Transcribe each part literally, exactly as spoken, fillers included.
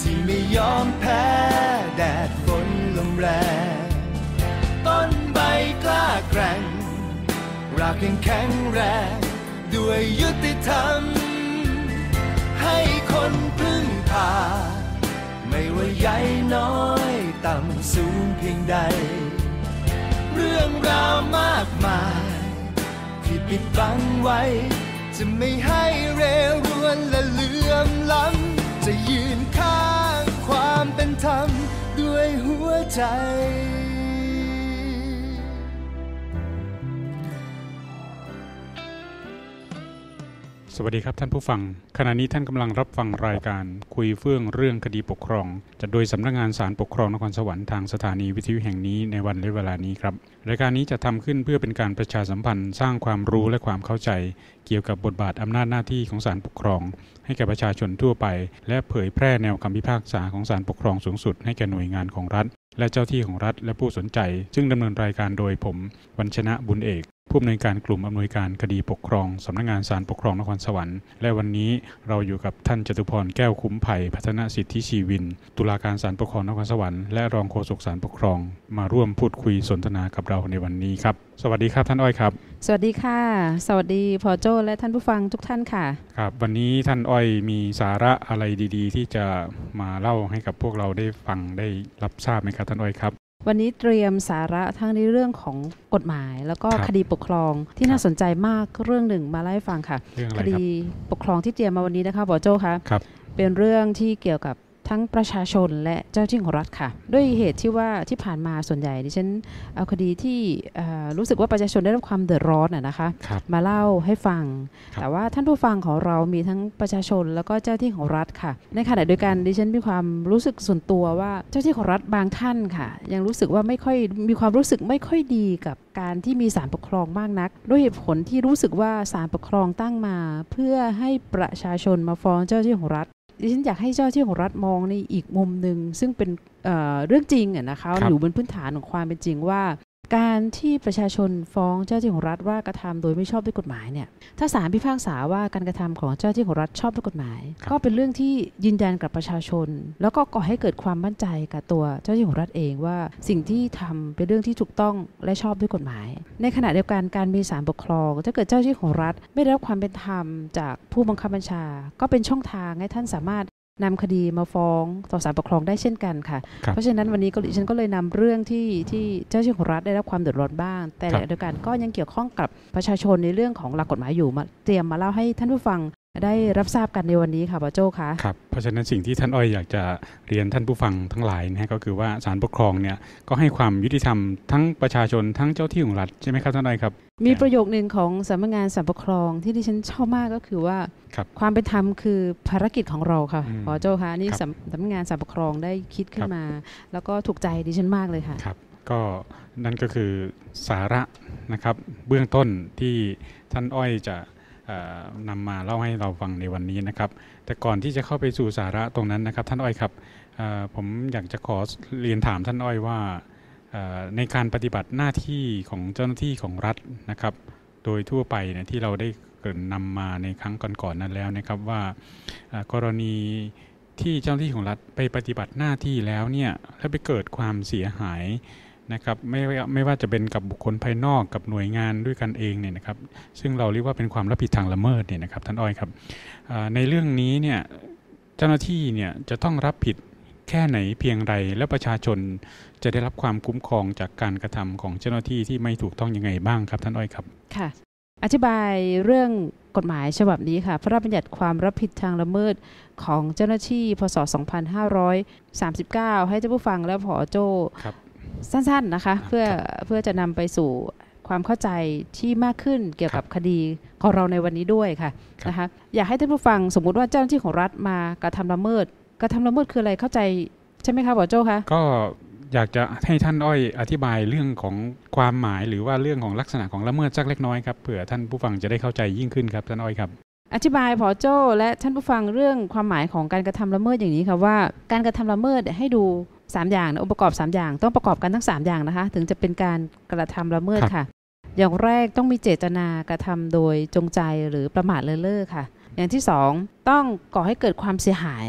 ที่ไม่ยอมแพ้แดดฝนลมแรงต้นใบกล้าแกร่งรากยังแข็งแรงด้วยยุติธรรมให้คนพึ่งพาไม่ว่าใหญ่น้อยต่ำสูงเพียงใดเรื่องราวมากมายที่ปิดบังไว้จะไม่ให้เรรวนและเหลื่อมล้ำจะยืนข้างความเป็นธรรมด้วยหัวใจสวัสดีครับท่านผู้ฟังขณะนี้ท่านกำลังรับฟังรายการคุยเฟื่องเรื่องคดีปกครองจัดโดยสำนักงานศาลปกครองนครสวรรค์ทางสถานีวิทยุแห่งนี้ในวันและเวลานี้ครับรายการนี้จะทำขึ้นเพื่อเป็นการประชาสัมพันธ์สร้างความรู้และความเข้าใจเกี่ยวกับบทบาทอำนาจหน้าที่ของศาลปกครองให้แก่ประชาชนทั่วไปและเผยแพร่แนวคำพิพากษาของศาลปกครองสูงสุดให้แก่หน่วยงานของรัฐและเจ้าที่ของรัฐและผู้สนใจซึ่งดำเนินรายการโดยผมวรรชนะบุญเอกผู้อำนวยการกลุ่มอำนวยการคดีปกครองสำนักงานศาลปกครองนครสวรรค์และวันนี้เราอยู่กับท่านจตุพรแก้วคุ้มไผ่พัฒนสิทธิชีวินตุลาการศาลปกครองนครสวรรค์และรองโฆษกศาลปกครองมาร่วมพูดคุยสนทนากับเราในวันนี้ครับสวัสดีครับท่านอ้อยครับสวัสดีค่ะสวัสดีพอโจและท่านผู้ฟังทุกท่านค่ะครับวันนี้ท่านอ้อยมีสาระอะไรดีๆที่จะมาเล่าให้กับพวกเราได้ฟังได้รับทราบไหมครับท่านอ้อยครับวันนี้เตรียมสาระทั้งในเรื่องของกฎหมายแล้วก็คดีปกครองที่น่าสนใจมากเรื่องหนึ่งมาเล่าให้ฟังค่ะคดีปกครองที่เตรียมมาวันนี้นะคะพอโจคะเป็นเรื่องที่เกี่ยวกับทั้งประชาชนและเจ้าหน้าที่ของรัฐค่ะด้วยเหตุที่ว่าที่ผ่านมาส่วนใหญ่ดิฉันเอาคดีที่รู้สึกว่าประชาชนได้รับความเดือดร้อนน่ะนะคะมาเล่าให้ฟังแต่ว่าท่านผู้ฟังของเรามีทั้งประชาชนแล้วก็เจ้าหน้าที่ของรัฐค่ะในขณะเดียวกันดิฉันมีความรู้สึกส่วนตัวว่าเจ้าหน้าที่ของรัฐบางท่านค่ะยังรู้สึกว่าไม่ค่อยมีความรู้สึกไม่ค่อยดีกับการที่มีศาลปกครองมากนักด้วยเหตุผลที่รู้สึกว่าศาลปกครองตั้งมาเพื่อให้ประชาชนมาฟ้องเจ้าหน้าที่ของรัฐดิฉันอยากให้เจ้าหน้าที่ของรัฐมองในอีกมุมหนึ่งซึ่งเป็น เอ่อ เรื่องจริงอะนะคะอยู่บนพื้นฐานของความเป็นจริงว่าการที่ประชาชนฟ้องเจ้าหน้าที่ของรัฐว่ากระทำโดยไม่ชอบด้วยกฎหมายเนี่ยถ้าศาลพิพากษาว่าการกระทำของเจ้าหน้าที่ของรัฐชอบด้วยกฎหมายก็เป็นเรื่องที่ยืนยันกับประชาชนแล้วก็ก่อให้เกิดความมั่นใจกับตัวเจ้าหน้าที่ของรัฐเองว่าสิ่งที่ทำเป็นเรื่องที่ถูกต้องและชอบด้วยกฎหมายในขณะเดียวกันการมีศาลปกครองถ้าเกิดเจ้าหน้าที่ของรัฐไม่ได้รับความเป็นธรรมจากผู้บังคับบัญชาก็เป็นช่องทางให้ท่านสามารถนำคดีมาฟ้องต่อศาลปกครองได้เช่นกันค่ะเพราะฉะนั้นวันนี้ก็ดิฉันก็เลยนำเรื่องที่ที่เจ้าหน้าที่ของรัฐได้รับความเดือดร้อนบ้างแต่เดียวกันก็ยังเกี่ยวข้องกับประชาชนในเรื่องของหลักกฎหมายอยู่มาเตรียมมาเล่าให้ท่านผู้ฟังได้รับทราบกันในวันนี้ค่ะป้าโจ้คะครับเพราะฉะนั้นสิ่งที่ท่านอ้อยอยากจะเรียนท่านผู้ฟังทั้งหลายนะก็คือว่าศาลปกครองเนี่ยก็ให้ความยุติธรรมทั้งประชาชนทั้งเจ้าที่ของรัฐใช่ไหมครับท่านอ้อยครับมีประโยคนึงของสำนักงานศาลปกครองที่ดิฉันชอบมากก็คือว่าความเป็นธรรมคือภารกิจของเราค่ะป้าโจ้คะนี่สำนักงานศาลปกครองได้คิดขึ้นมาแล้วก็ถูกใจดิฉันมากเลยค่ะครับก็นั่นก็คือสาระนะครับเบื้องต้นที่ท่านอ้อยจะนำมาเล่าให้เราฟังในวันนี้นะครับแต่ก่อนที่จะเข้าไปสู่สาระตรงนั้นนะครับท่านอ้อยครับผมอยากจะขอเรียนถามท่านอ้อยว่าในการปฏิบัติหน้าที่ของเจ้าหน้าที่ของรัฐนะครับโดยทั่วไปเนี่ยที่เราได้เกริ่นนำมาในครั้งก่อนๆนั้นแล้วนะครับว่ากรณีที่เจ้าหน้าที่ของรัฐไปปฏิบัติหน้าที่แล้วเนี่ยแล้วไปเกิดความเสียหายนะครับไม่ไม่ว่าจะเป็นกับบุคคลภายนอกกับหน่วยงานด้วยกันเองเนี่ยนะครับซึ่งเราเรียกว่าเป็นความรับผิดทางละเมิดเนี่ยนะครับท่านอ้อยครับในเรื่องนี้เนี่ยเจ้าหน้าที่เนี่ยจะต้องรับผิดแค่ไหนเพียงไรและประชาชนจะได้รับความคุ้มครองจากการกระทำของเจ้าหน้าที่ที่ไม่ถูกต้องยังไงบ้างครับท่านอ้อยครับค่ะอธิบายเรื่องกฎหมายฉบับนี้ค่ะพระราชบัญญัติความรับผิดทางละเมิดของเจ้าหน้าที่พ.ศ. สองพันห้าร้อยสามสิบเก้าให้ท่านผู้ฟังและผอ.โจ้สั้นๆนะคะเพื่อเพื่อจะนำไปสู่ความเข้าใจที่มากขึ้นเกี่ยวกับคดีของเราในวันนี้ด้วยค่ะนะคะอยากให้ท่านผู้ฟังสมมุติว่าเจ้าหน้าที่ของรัฐมากระทำละเมิดกระทำละเมิดคืออะไรเข้าใจใช่ไหมคะผอ.โจ้คะก็อยากจะให้ท่านอ้อยอธิบายเรื่องของความหมายหรือว่าเรื่องของลักษณะของละเมิดสักเล็กน้อยครับเผื่อท่านผู้ฟังจะได้เข้าใจยิ่งขึ้นครับท่านอ้อยครับอธิบายผอ.โจ้และท่านผู้ฟังเรื่องความหมายของการกระทำละเมิดอย่างนี้ค่ะว่าการกระทำละเมิดให้ดูสามอย่างองค์ประกอบสามอย่างต้องประกอบกันทั้งสามอย่างนะคะถึงจะเป็นการกระทำละเมิดค่ะอย่างแรกต้องมีเจตนากระทำโดยจงใจหรือประมาทเลินเล่อค่ะอย่างที่สองต้องก่อให้เกิดความเสียหาย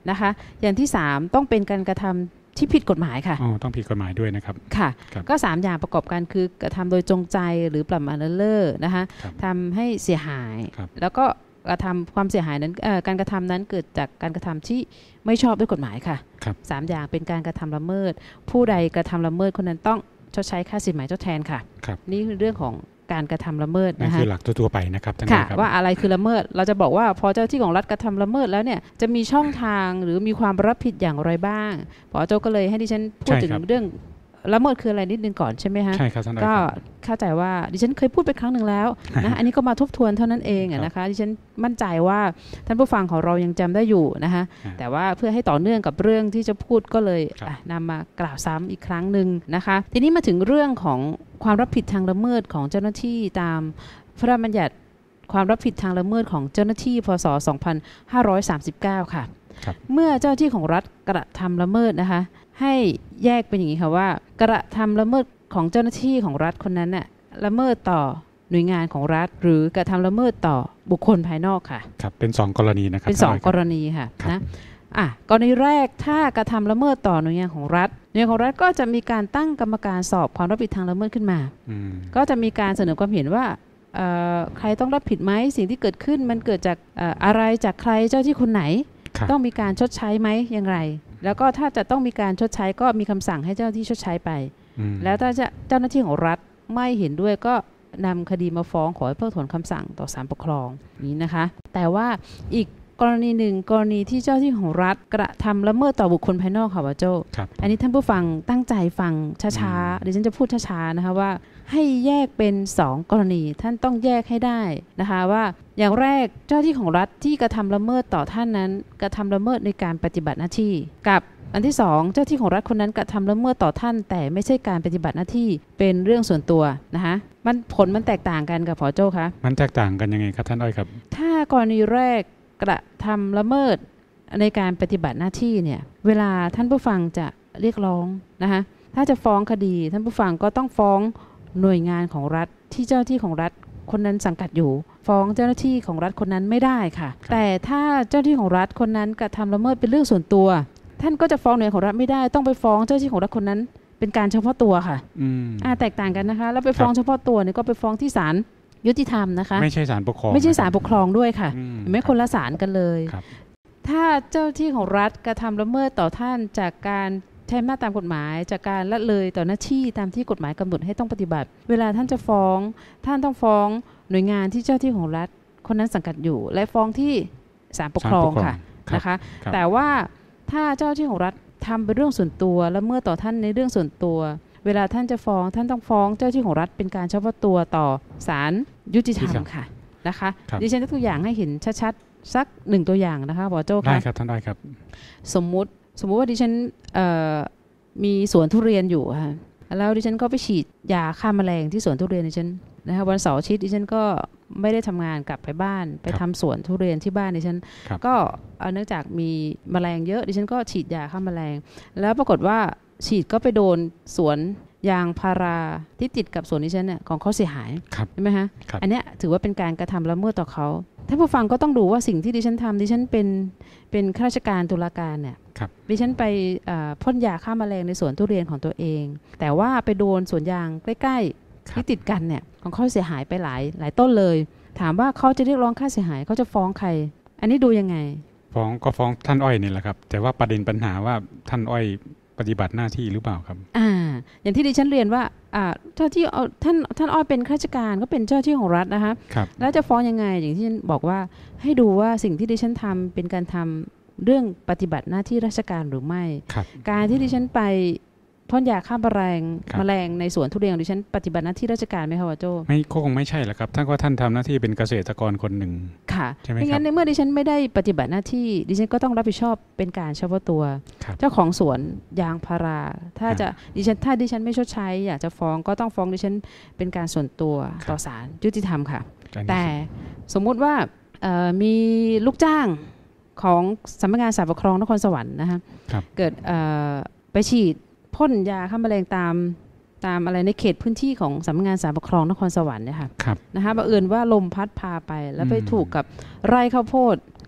นะคะอย่างที่สามต้องเป็นการกระทำที่ผิดกฎหมายค่ะอ๋อต้องผิดกฎหมายด้วยนะครับค่ะก็สามอย่างประกอบกันคือกระทำโดยจงใจหรือประมาทเลินเล่อนะคะทำให้เสียหายแล้วก็กระทำความเสียหายนั้นการกระทำนั้นเกิดจากการกระทำที่ไม่ชอบด้วยกฎหมายค่ะสามอย่างเป็นการกระทำละเมิดผู้ใดกระทำละเมิดคนนั้นต้องชดใช้ค่าสินไหมทดแทนค่ะนี่คือเรื่องของการกระทำละเมิดนะคะนั่นคือหลักตัวๆไปนะครับท่านค่ะว่าอะไรคือละเมิดเราจะบอกว่าพอเจ้าที่ของรัฐกระทำละเมิดแล้วเนี่ยจะมีช่องทางหรือมีความรับผิดอย่างไรบ้างพอโจก็เลยให้ดิฉันพูดถึงเรื่องละเมิดคืออะไรนิดนึงก่อนใช่ไหมฮะใช่ครับท่านก็เข้าใจว่าดิฉันเคยพูดไปครั้งหนึ่งแล้วนะอันนี้ก็มาทบทวนเท่านั้นเองนะคะดิฉันมั่นใจว่าท่านผู้ฟังของเรายังจำได้อยู่นะคะแต่ว่าเพื่อให้ต่อเนื่องกับเรื่องที่จะพูดก็เลยนำมากล่าวซ้ำอีกครั้งหนึ่งนะคะทีนี้มาถึงเรื่องของความรับผิดทางละเมิดของเจ้าหน้าที่ตามพระราชบัญญัติความรับผิดทางละเมิดของเจ้าหน้าที่พ.ศ. สองพันห้าร้อยสามสิบเก้าค่ะเมื่อเจ้าที่ของรัฐกระทำละเมิดนะคะให้แยกเป็นอย่างนี้ค่ะว่ากระทำละเมิดของเจ้าหน้าที่ของรัฐคนนั้นน่ะละเมิดต่อหน่วยงานของรัฐหรือกระทำละเมิดต่อบุคคลภายนอกค่ะครับเป็นสองกรณีนะครับเป็นสองกรณีค่ะนะอ่ะกรณีแรกถ้ากระทำละเมิดต่อหน่วยงานของรัฐหน่วยงานของรัฐก็จะมีการตั้งกรรมการสอบความรับผิดทางละเมิดขึ้นมาก็จะมีการเสนอความเห็นว่าใครต้องรับผิดไหมสิ่งที่เกิดขึ้นมันเกิดจากอะไรจากใครเจ้าที่คนไหนต้องมีการชดใช้ไหมอย่างไรแล้วก็ถ้าจะต้องมีการชดใช้ก็มีคำสั่งให้เจ้าหน้าที่ชดใช้ไปแล้วถ้าเจ้าหน้าที่ของรัฐไม่เห็นด้วยก็นำคดีมาฟ้องขอให้เพิกถอนคำสั่งต่อศาลปกครองนี้นะคะแต่ว่าอีกกรณีหนึ่งกรณีที่เจ้าหน้าที่ของรัฐกระทำละเมิดต่อบุคคลภายนอกค่ะว่าโจ้อันนี้ท่านผู้ฟังตั้งใจฟังช้าๆเดี๋ยวฉันจะพูดช้าๆนะคะว่าให้แยกเป็นสองกรณีท่านต้องแยกให้ได้นะคะว่าอย่างแรกเจ้าหน้าที่ของรัฐที่กระทำละเมิดต่อท่านนั้นกระทำละเมิดในการปฏิบัติหน้าที่กับอันที่สองเจ้าที่ของรัฐคนนั้นกระทำละเมิดต่อท่านแต่ไม่ใช่การปฏิบัติหน้าที่เป็นเรื่องส่วนตัวนะคะมันผลมันแตกต่างกันกับผอโจ้คะมันแตกต่างกันยังไงครับท่านอ้อยครับถ้ากรณีแรกกระทำละเมิดในการปฏิบัติหน้าที่เนี่ยเวลาท่านผู้ฟังจะเรียกร้องนะคะถ้าจะฟ้องคดีท่านผู้ฟังก็ต้องฟ้องหน่วยงานของรัฐที่เจ้าที่ของรัฐคนนั้นสังกัดอยู่ฟ้องเจ้าหน้าที่ของรัฐคนนั้นไม่ได้ค่ะแต่ถ้าเจ้าหน้าที่ของรัฐคนนั้นกระทำละเมิดเป็นเรื่องส่วนตัวท่านก็จะฟ้องหน่วยของรัฐไม่ได้ต้องไปฟ้องเจ้าหน้าที่ของรัฐคนนั้นเป็นการเฉพาะตัวค่ะอ่าแตกต่างกันนะคะแล้วไปฟ้องเฉพาะตัวเนี่ยก็ไปฟ้องที่ศาลยุติธรรมนะคะไม่ใช่ศาลปกครองไม่ใช่ศาลปกครองด้วยค่ะไม่คนละศาลกันเลยถ้าเจ้าที่ของรัฐกระทำละเมิดต่อท่านจากการใช้อำนาจตามกฎหมายจากการละเลยต่อหน้าที่ตามที่กฎหมายกำหนดให้ต้องปฏิบัติเวลาท่านจะฟ้องท่านต้องฟ้องหน่วยงานที่เจ้าที่ของรัฐคนนั้นสังกัดอยู่และฟ้องที่ศาลปกครองค่ะนะคะแต่ว่าถ้าเจ้าที่ของรัฐทำเป็นเรื่องส่วนตัวละเมิดต่อท่านในเรื่องส่วนตัวเวลาท่านจะฟ้องท่านต้องฟ้องเจ้าที่ของรัฐเป็นการเฉพาะตัวต่อศาลยุติธรรมค่ะนะคะดิฉันยกตัวอย่างให้เห็นชัดๆสักหนึ่งตัวอย่างนะคะบอโจ้ค่ะได้ครับท่านได้ครับสมมุติสมมุติว่าดิฉันมีสวนทุเรียนอยู่ค่ะแล้วดิฉันก็ไปฉีดยาฆ่าแมลงที่สวนทุเรียนดิฉันนะคะวันเสาร์อาทิตย์ดิฉันก็ไม่ได้ทำงานกลับไปบ้านไปทำสวนทุเรียนที่บ้านดิฉันก็เนื่องจากมีแมลงเยอะดิฉันก็ฉีดยาฆ่าแมลงแล้วปรากฏว่าฉีดก็ไปโดนสวนยางพาราที่ติดกับสวนดิฉันเนี่ยของเขาเสียหายใช่ไหมฮะอันนี้ถือว่าเป็นการกระทำละเมิดต่อเขาท่านผู้ฟังก็ต้องดูว่าสิ่งที่ดิฉันทำดิฉันเป็นเป็นข้าราชการตุลาการเนี่ยดิฉันไปพ่นยาฆ่าแมลงในสวนทุเรียนของตัวเองแต่ว่าไปโดนสวนยางใกล้ๆที่ติดกันเนี่ยของเขาเสียหายไปหลายหลายต้นเลยถามว่าเขาจะเรียกร้องค่าเสียหายเขาจะฟ้องใครอันนี้ดูยังไงฟ้องก็ฟ้องท่านอ้อยนี่แหละครับแต่ว่าประเด็นปัญหาว่าท่านอ้อยปฏิบัติหน้าที่หรือเปล่าครับอ่าอย่างที่ดิฉันเรียนว่าอ่าเจ้าที่ท่านท่านอ้อยเป็นข้าราชการก็เป็นเจ้าที่ของรัฐนะคะครับแล้วจะฟ้องยังไงอย่างที่ฉันบอกว่าให้ดูว่าสิ่งที่ดิฉันทำเป็นการทำเรื่องปฏิบัติหน้าที่ราชการหรือไม่การที่ดิฉันไปพ่นยาฆ่าแมลงแมลงในสวนทุเรียนดิฉันปฏิบัติหน้าที่ราชการไหมคะวะโจ้ไม่คงไม่ใช่แหละครับท่านก็ท่านทำหน้าที่เป็นเกษตรกรคนหนึ่งค่ะใช่ไหมครับไม่งั้นในเมื่อดิฉันไม่ได้ปฏิบัติหน้าที่ดิฉันก็ต้องรับผิดชอบเป็นการเฉพาะตัวเจ้าของสวนยางพาราถ้าจะดิฉันถ้าดิฉันไม่ชดใช้อยากจะฟ้องก็ต้องฟ้องดิฉันเป็นการส่วนตัวต่อศาลยุติธรรมค่ะแต่สมมุติว่ามีลูกจ้างของสำนักงานศาลปกครองนครสวรรค์นะคะเกิดไปฉีดพ่นยาฆ่าแมลงตามตามอะไรในเขตพื้นที่ของสำนักงานศาลปกครองนครสวรรค์เนี่ยค่ะนะคะบังเอิญว่าลมพัดพาไปแล้วไปถูกกับไร่ข้าวโพด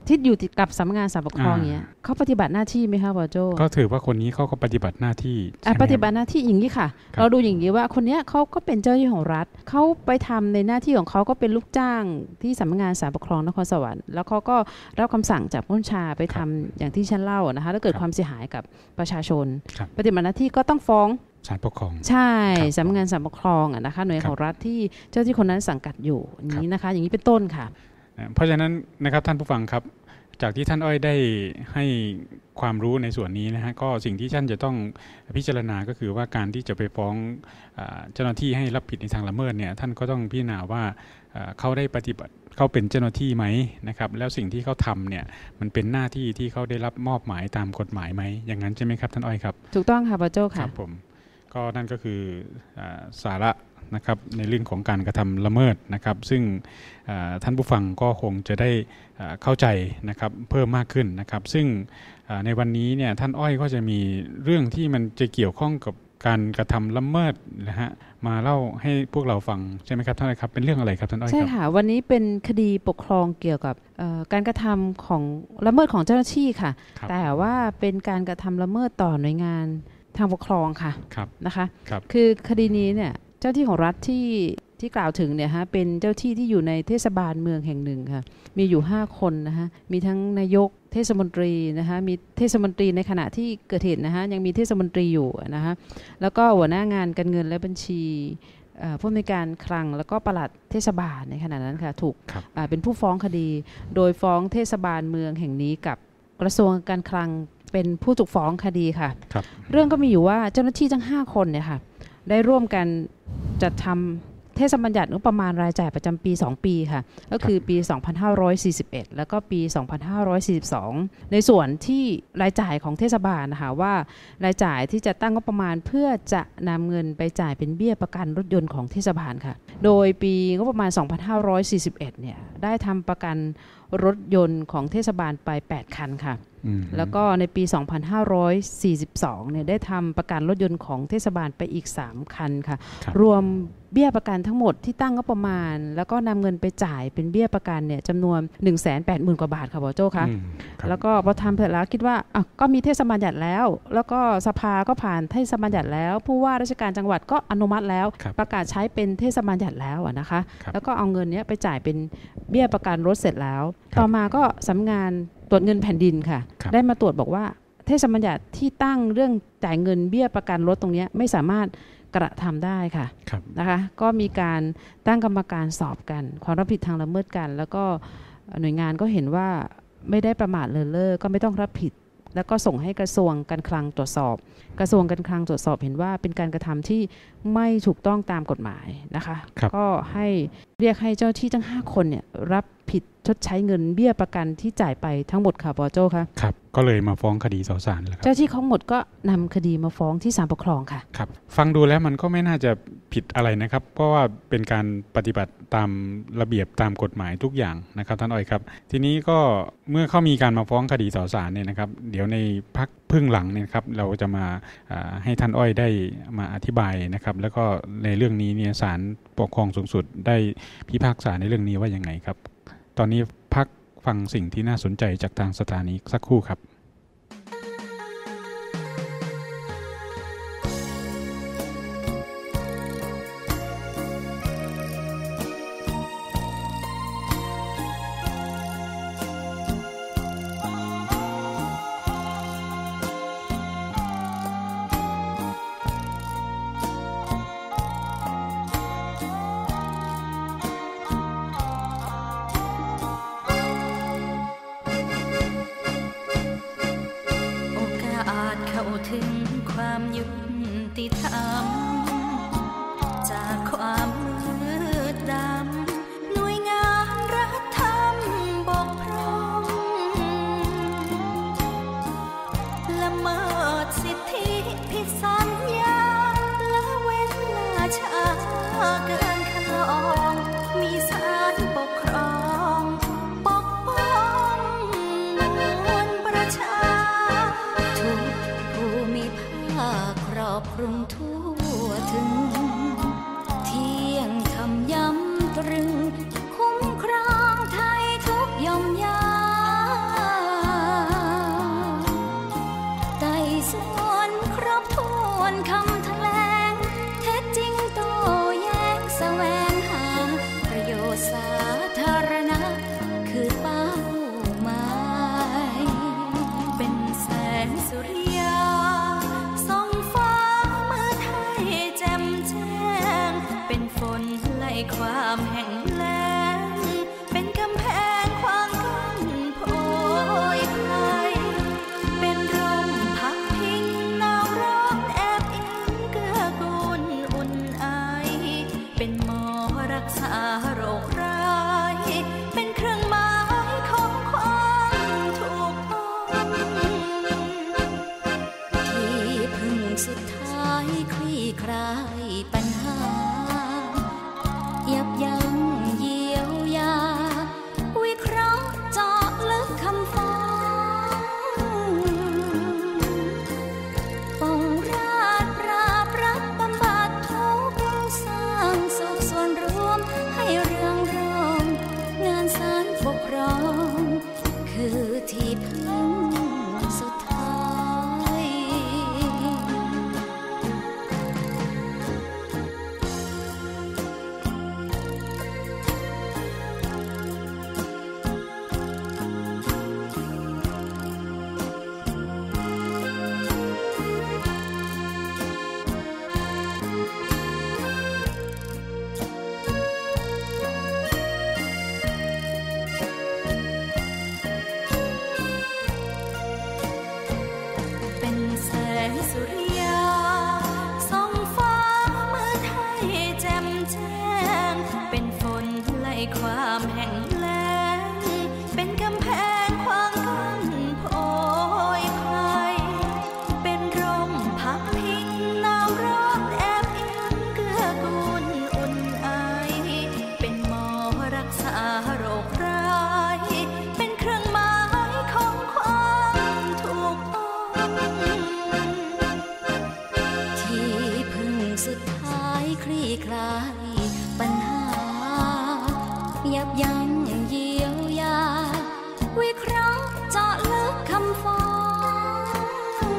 ที่อยู่ติดกับสำนักงานศาลปกครองอย่างเงี้ยเขาปฏิบัติหน้าที่ไหมคะบอโจก็ถือว่าคนนี้เขาก็ปฏิบัติหน้าที่ปฏิบัติหน้าที่อย่างนี้ค่ะเราดูอย่างนี้ว่าคนนี้เขาก็เป็นเจ้าหน้าที่ของรัฐเขาไปทำในหน้าที่ของเขาก็เป็นลูกจ้างที่สำนักงานศาลปกครองนครสวรรค์แล้วเขาก็รับคำสั่งจากผู้บัญชาไปทำอย่างที่ฉันเล่านะคะแล้วเกิดความเสียหายกับประชาชนปฏิบัติหน้าที่ก็ต้องฟ้องศาลปกครองใช่สำนักงานศาลปกครองอ่ะนะคะหน่วยของรัฐที่เจ้าที่คนนั้นสังกัดอยู่อย่างนี้นะคะอย่างนี้เป็นต้นค่ะเพราะฉะนั้นนะครับท่านผู้ฟังครับจากที่ท่านอ้อยได้ให้ความรู้ในส่วนนี้นะฮะก็สิ่งที่ท่านจะต้องพิจารณาก็คือว่าการที่จะไปฟ้องเจ้าหน้าที่ให้รับผิดในทางละเมิดเนี่ยท่านก็ต้องพิจารณาว่าเขาได้ปฏิบัติเขาเป็นเจ้าหน้าที่ไหมนะครับแล้วสิ่งที่เขาทำเนี่ยมันเป็นหน้าที่ที่เขาได้รับมอบหมายตามกฎหมายไหมอย่างนั้นใช่ไหมครับท่านอ้อยครับถูกต้องค่ะป้าโจ้ค่ะครับผมก็นั่นก็คือสาระนะครับในเรื่องของการกระทำละเมิดนะครับซึ่งท่านผู้ฟังก็คงจะได้เข้าใจนะครับเพิ่มมากขึ้นนะครับซึ่งในวันนี้เนี่ยท่านอ้อยก็จะมีเรื่องที่มันจะเกี่ยวข้องกับการกระทำละเมิดนะฮะมาเล่าให้พวกเราฟังใช่ไหมครับท่านอ้อยครับเป็นเรื่องอะไรครับท่านอ้อยครับใช่ค่ะวันนี้เป็นคดีปกครองเกี่ยวกับการกระทำของละเมิดของเจ้าหน้าที่ค่ะแต่ว่าเป็นการกระทำละเมิดต่อหน่วยงานทางปกครองค่ะนะคะคือคดีนี้เนี่ยเจ้าที่ของรัฐที่ที่กล่าวถึงเนี่ยฮะเป็นเจ้าที่ที่อยู่ในเทศบาลเมืองแห่งหนึ่งค่ะมีอยู่ห้าคนนะฮะมีทั้งนายกเทศมนตรีนะคะมีเทศมนตรีในขณะที่เกิดเหตุนะฮะยังมีเทศมนตรีอยู่นะฮะแล้วก็หัวหน้างานการเงินและบัญชีผู้อำนวยการคลังแล้วก็ปลัดเทศบาลในขณะนั้นค่ะถูกเป็นผู้ฟ้องคดีโดยฟ้องเทศบาลเมืองแห่งนี้กับกระทรวงการคลังเป็นผู้ถูกฟ้องคดีค่ะเรื่องก็มีอยู่ว่าเจ้าหน้าที่ทั้งห้าคนเนี่ยค่ะได้ร่วมกันจัดทำเทศบัญญัติงบประมาณรายจ่ายประจำปีสองปีค่ะก็คือปีสองพันห้าร้อยสี่สิบเอ็ดแล้วก็ปีสองพันห้าร้อยสี่สิบสองในส่วนที่รายจ่ายของเทศบาลนะคะว่ารายจ่ายที่จะตั้งงบประมาณเพื่อจะนำเงินไปจ่ายเป็นเบี้ยประกันรถยนต์ของเทศบาลค่ะโดยปีงบประมาณสองพันห้าร้อยสี่สิบเอ็ดเนี่ยได้ทำประกันรถยนต์ของเทศบาลไปแปดคันค่ะแล้วก็ในปีสองพันห้าร้อยสี่สิบสองเนี่ยได้ทำประกันรถยนต์ของเทศบาลไปอีกสามคันค่ะรวมเบี้ยประกันทั้งหมดที่ตั้งก็ประมาณแล้วก็นำเงินไปจ่ายเป็นเบี้ยประกันเนี่ยจำนวน หนึ่งแสนแปดหมื่น กว่าบาทค่ะบอโจ้คะแล้วก็พอทำเสร็จแล้วคิดว่าอ่ะก็มีเทศบัญญัติแล้วแล้วก็สภาก็ผ่านเทศบัญญัติแล้วผู้ว่าราชการจังหวัดก็อนุมัติแล้วประกาศใช้เป็นเทศบัญญัติแล้วนะคะแล้วก็เอาเงินนี้ไปจ่ายเป็นเบี้ยประกันรถเสร็จแล้วต่อมาก็สำนักงานตรวจเงินแผ่นดินค่ะได้มาตรวจบอกว่าเทศบัญญัติที่ตั้งเรื่องจ่ายเงินเบี้ยประกันรถตรงนี้ไม่สามารถกระทำได้ค่ะนะคะก็มีการตั้งกรรมการสอบกันความรับผิดทางละเมิดกันแล้วก็หน่วยงานก็เห็นว่าไม่ได้ประมาทเลินเล่อก็ไม่ต้องรับผิดแล้วก็ส่งให้กระทรวงการคลังตรวจสอบกระทรวงการคลังตรวจสอบเห็นว่าเป็นการกระทำที่ไม่ถูกต้องตามกฎหมายนะคะก็ให้เรียกให้เจ้าที่ทั้งห้าคนเนี่ยรับผิดชดใช้เงินเบี้ยประกันที่จ่ายไปทั้งหมดค่ะบอโจ้คะครับก็เลยมาฟ้องคดีต่อศาลแล้วครับเจ้าที่ทั้งหมดก็นำคดีมาฟ้องที่ศาลปกครองค่ะครับฟังดูแล้วมันก็ไม่น่าจะผิดอะไรนะครับเพราะว่าเป็นการปฏิบัติตามระเบียบตามกฎหมายทุกอย่างนะครับท่านอ้อยครับทีนี้ก็เมื่อเขามีการมาฟ้องคดีต่อศาลเนี่ยนะครับเดี๋ยวในพักพึ่งหลังเนี่ยครับเราจะมาให้ท่านอ้อยได้มาอธิบายนะครับแล้วก็ในเรื่องนี้เนี่ยศาลปกครองสูงสุดได้พิพากษาในเรื่องนี้ว่ายังไงครับตอนนี้พักฟังสิ่งที่น่าสนใจจากทางสถานีสักครู่ครับถึงความยุติธรรมจากความมืดดำหน่วยงานรัฐธรรมบกพร่องละเมิดสิทธิผิดสัญญาละเว้นราชาเกินคลองมีศาลปกครองปกป้องมวลประชาทุกภูมิภาคครอบคลุมทั่วถึงเที่ยงธรรมย้ำตรึงคุ้มครองไทยทุกย่อมยามความแห้งแล้งเป็นกำแพงขวางกั้นโพยภัยเป็นร่มพักพิงน้ำร้อนแอบเอียงเกื้อกูลอุ่นไอเป็นหมอรักษาโรคร้ายเป็นเครื่องหมายของความถูกต้องที่พึ่งสุดท้ายคลี่คลายปัญหายับยั้งเยียวยาวิเคราะห์เจาะลึกคำฟ้อง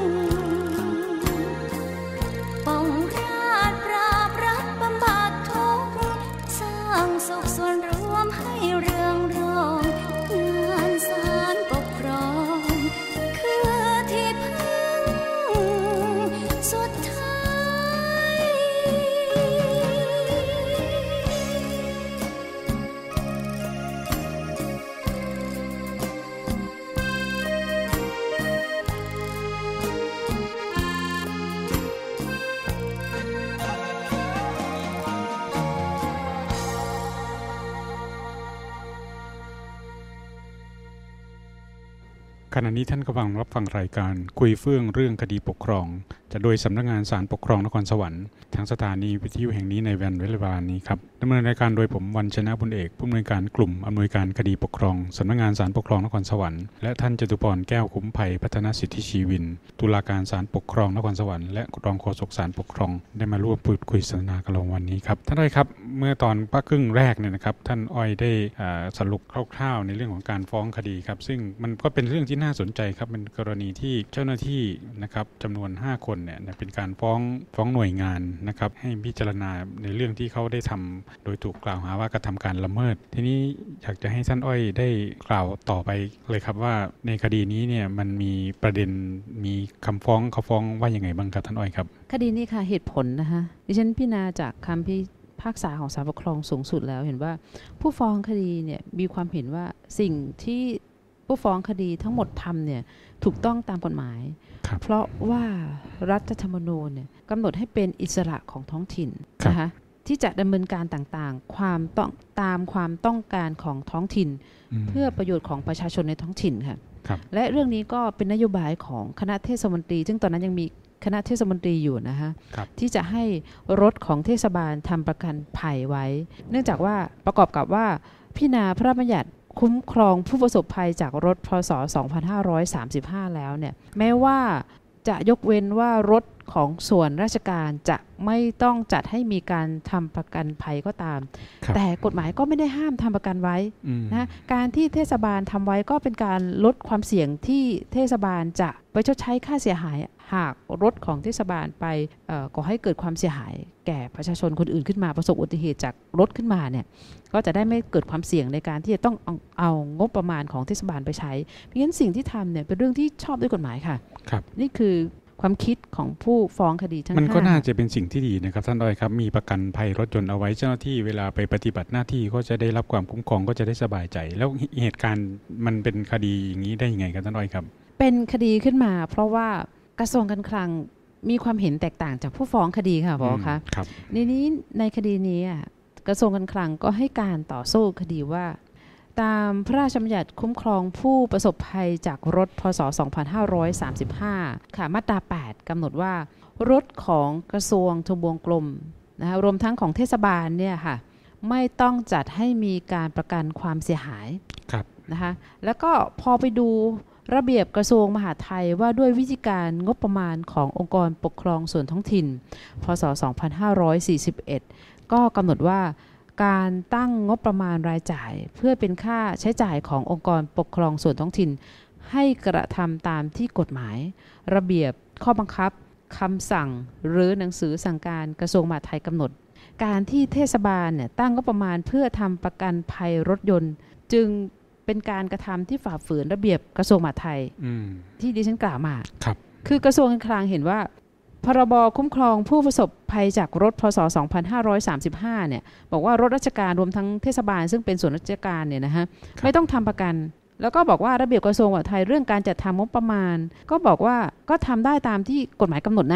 ป้องราดปราบรักบำบัดทุกข์สร้างสุขส่วนรวมให้เรืองรองงานศาลปกครองคือที่พึ่งสุดท้ายขณะนี้ท่านกำลังรับฟังรายการคุยเฟื่องเรื่องคดีปกครองจะโดยสำนักงานศาลปกครองนครสวรรค์ทางสถานีวิทยุแห่งนี้ในวันเวลานี้ครับดำเนินรายการโดยผมวันชนะบุญเอกผู้อำนวยการกลุ่มอำนวยการคดีปกครองสำนักงานศาลปกครองนครสวรรค์และท่านจตุพรแก้วคุ้มไผ่พัฒนสิทธิชีวินตุลาการศาลปกครองนครสวรรค์และรองโฆษกศาลปกครองได้มาร่วมพูดคุยสนทนากันวันนี้ครับท่านอ้อยครับเมื่อตอนพักครึ่งแรกเนี่ยนะครับท่านอ้อยได้สรุปคร่าวๆในเรื่องของการฟ้องคดีครับซึ่งมันก็เป็นเรื่องที่น่าสนใจครับเป็นกรณีที่เจ้าหน้าที่นะครับจำนวนห้าคนเนี่ยเป็นการฟ้องฟ้องหน่วยงานนะครับให้พิจารณาในเรื่องที่เขาได้ทำโดยถูกกล่าวหาว่ากระทำการละเมิดทีนี้อยากจะให้ท่านอ้อยได้กล่าวต่อไปเลยครับว่าในคดีนี้เนี่ยมันมีประเด็นมีคำฟ้องเขาฟ้องว่ายังไงบ้างครับท่านอ้อยครับคดีนี้ค่ะเหตุผลนะคะดิฉันพิจารณาจากคำพิพากษาของศาลปกครองสูงสุดแล้วเห็นว่าผู้ฟ้องคดีเนี่ยมีความเห็นว่าสิ่งที่ผู้ฟ้องคดีทั้งหมดทำเนี่ยถูกต้องตามกฎหมายเพราะว่ารัฐธรรมนูญเนี่ยกำหนดให้เป็นอิสระของท้องถิ่นนะคะที่จะดำเนินการต่างๆความต้องตามความต้องการของท้องถิ่นเพื่อประโยชน์ของประชาชนในท้องถิ่นค่ะและเรื่องนี้ก็เป็นนโยบายของคณะเทศมนตรีซึ่งตอนนั้นยังมีคณะเทศมนตรีอยู่นะคะที่จะให้รถของเทศบาลทำประกันภัยไว้เนื่องจากว่าประกอบกับว่าพิจารณาพระราชบัญญัติคุ้มครองผู้ประสบภัยจากรถพ.ศ. สองพันห้าร้อยสามสิบห้าแล้วเนี่ยแม้ว่าจะยกเว้นว่ารถของส่วนราชการจะไม่ต้องจัดให้มีการทำประกันภัยก็ตามแต่กฎหมายก็ไม่ได้ห้ามทำประกันไว้นะการที่เทศบาลทำไว้ก็เป็นการลดความเสี่ยงที่เทศบาลจะไปชดใช้ค่าเสียหายหากรถของเทศบาลไปก่อให้เกิดความเสียหายแก่ประชาชนคนอื่นขึ้นมาประสบอุบัติเหตุจากรถขึ้นมาเนี่ยก็จะได้ไม่เกิดความเสี่ยงในการที่จะต้องเอา, เอางบประมาณของเทศบาลไปใช้เพราะฉะนั้นสิ่งที่ทำเนี่ยเป็นเรื่องที่ชอบด้วยกฎหมายค่ะครับนี่คือความคิดของผู้ฟ้องคดีทั้งห้ามันก็น่าจะเป็นสิ่งที่ดีนะครับท่านดอยครับมีประกันภัยรถยนต์เอาไว้เจ้าหน้าที่เวลาไปปฏิบัติหน้าที่ก็จะได้รับความคุ้มครองก็จะได้สบายใจแล้วเหตุการณ์มันเป็นคดีอย่างนี้ได้ยังไงครับท่านดอยครับเป็นคดีขึ้นมาเพราะว่ากระทรวงการคลังมีความเห็นแตกต่างจากผู้ฟ้องคดีค่ะบอคะในนี้ในคดีนี้กระทรวงการคลังก็ให้การต่อสู้คดีว่าตามพระราชบัญญัติคุ้มครองผู้ประสบภัยจากรถพ.ศ. สองพันห้าร้อยสามสิบห้าค่ะมาตราแปดกำหนดว่ารถของกระทรวงทบวงกรมนะคะรวมทั้งของเทศบาลเนี่ยค่ะไม่ต้องจัดให้มีการประกันความเสียหายนะคะแล้วก็พอไปดูระเบียบกระทรวงมหาดไทยว่าด้วยวิธีการงบประมาณขององค์กรปกครองส่วนท้องถิ่นพ.ศ. สองพันห้าร้อยสี่สิบเอ็ดก็กำหนดว่าการตั้งงบประมาณรายจ่ายเพื่อเป็นค่าใช้จ่ายขององค์กรปกครองส่วนท้องถิ่นให้กระทำตามที่กฎหมายระเบียบข้อบังคับคำสั่งหรือหนังสือสั่งการกระทรวงมหาดไทยกำหนดการที่เทศบาลเนี่ยตั้งงบประมาณเพื่อทำประกันภัยรถยนต์จึงเป็นการกระทำที่ฝ่าฝืนระเบียบกระทรวงมหาดไทยที่ดิฉันกล่าวมาครับคือกระทรวงการคลังเห็นว่าพรบคุ้มครองผู้ประสบภัยจากรถพ.ศ. สองพันห้าร้อยสามสิบห้าเนี่ยบอกว่ารถราชการรวมทั้งเทศบาลซึ่งเป็นส่วนราชการเนี่ยนะฮะไม่ต้องทำประกันแล้วก็บอกว่าระเบียบกระทรวงมหาดไทยเรื่องการจัดทำงบประมาณก็บอกว่าก็ทำได้ตามที่กฎหมายกำหนดนะ